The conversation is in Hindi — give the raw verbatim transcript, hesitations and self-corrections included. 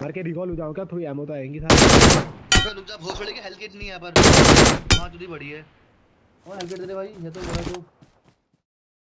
मार के रिकॉल हो जाऊं क्या? थोड़ी एमो तो आएंगी सारे। अबे रुक जा, भोसड़े की हेल्थ किट नहीं है पर। हां तुझी बड़ी है। और हेल्प दे दे भाई, ये तो बड़ा तो